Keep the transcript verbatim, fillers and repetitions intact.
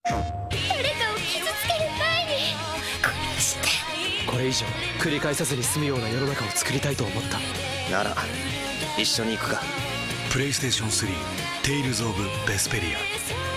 誰かを傷つける前に殺して。 これ以上繰り返さずに済むような世の中を作りたいと思った。 なら一緒に行くか。 プレイステーションスリーテイルズ・オブ・ベスペリア。